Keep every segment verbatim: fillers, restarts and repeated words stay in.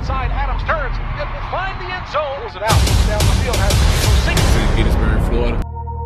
inside. Adams turns. It will find the end zone. Pulls it out. Down the field. Has Saint Petersburg, Florida.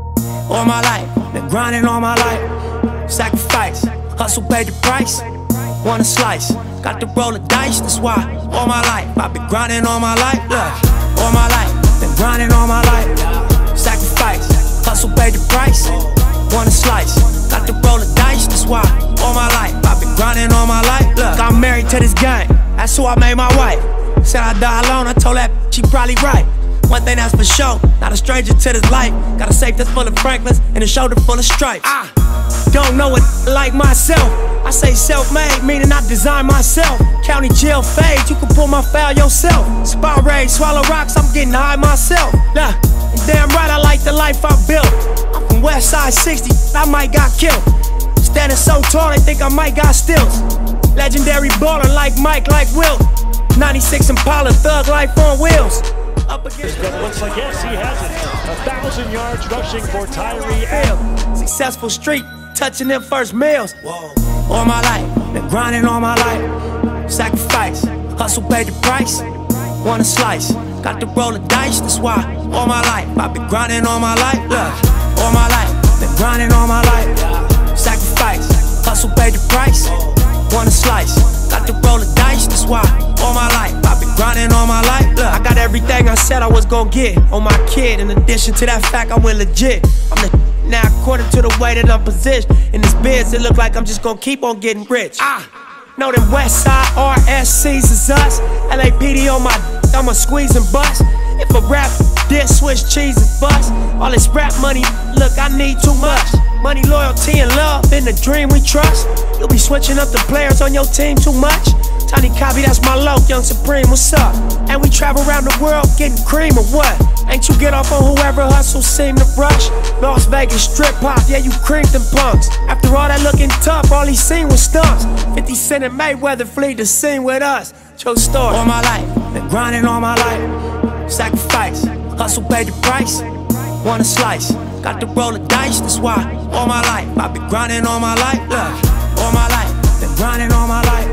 All my life, been grinding all my life. Sacrifice, hustle paid the price. Want a slice, got to roll the dice. That's why all my life I've been grinding all my life. Look, all my life, been grinding all my life. Sacrifice, hustle paid the price. Want a slice, got to roll the dice. That's why all my life I've been grinding all my life. Look, I'm married to this game. That's who I made my wife. Said I die alone. I told that she probably right. One thing that's for sure, not a stranger to this life. Got a safe that's full of Franklins and a shoulder full of stripes. I don't know it like myself. I say self-made, meaning I design myself. County jail fade, you can pull my foul yourself. Spot raid, swallow rocks, I'm getting high myself. Nah, and damn right I like the life I built. I'm from West Side sixty, I might got killed. Standing so tall, they think I might got stills. Legendary baller like Mike, like Wilt. ninety-six Impala, thug life on wheels. Up against but looks like yes, he has it. A thousand yards rushing for Tyrie Adams. Successful street, touching them first meals. Whoa. All my life, been grinding all my life. Sacrifice, hustle paid the price. Want a slice, got to roll the dice. That's why all my life I've been grinding all my life. Look, all my life, been grinding all my life. Sacrifice, hustle paid the price. Want a slice, got to roll the dice. That's why all my life I've been grinding all my life. Look, I got everything I said I was gonna get on my kid. In addition to that fact, I went legit. I'm the now according to the way that I'm positioned in this biz, it look like I'm just gonna keep on getting rich. Ah, know them West Side R S Cs is us. L A P D on my d I'ma squeeze and bust. If a rap diss, switch cheese and bust. All this rap money, look, I need too much. Money, loyalty, and love in the dream we trust. You'll be switching up the players on your team too much. Tiny copy, that's my low, Young Supreme, what's up? And we travel around the world getting cream or what? Ain't you get off on whoever hustle seem to rush? Las Vegas strip pop, yeah, you creamed them punks. After all that looking tough, all he seen was stunts. fifty Cent and Mayweather flee the scene with us. True story. All my life, been grinding all my life. Sacrifice, hustle paid the price. Want a slice, got to roll the dice. That's why all my life I've been grinding all my life. Look, all my life, been grinding all my life.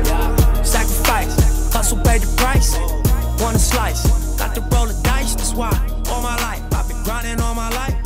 Sacrifice, hustle paid the price. Want a slice, got to roll the dice. That's why all my life I've been grinding all my life.